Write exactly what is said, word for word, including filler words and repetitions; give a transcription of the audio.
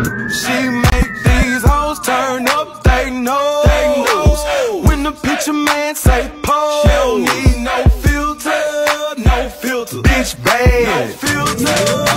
She make these hoes turn up they nose. They nose. When the picture man say pose, she don't need no filter, no filter. Bitch bad, no filter.